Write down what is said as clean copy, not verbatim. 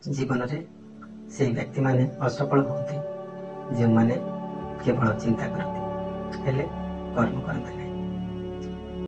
जीवन में से व्यक्ति माने असफल होती जो माने केवल चिंता करते हेले कर्म करते नहीं।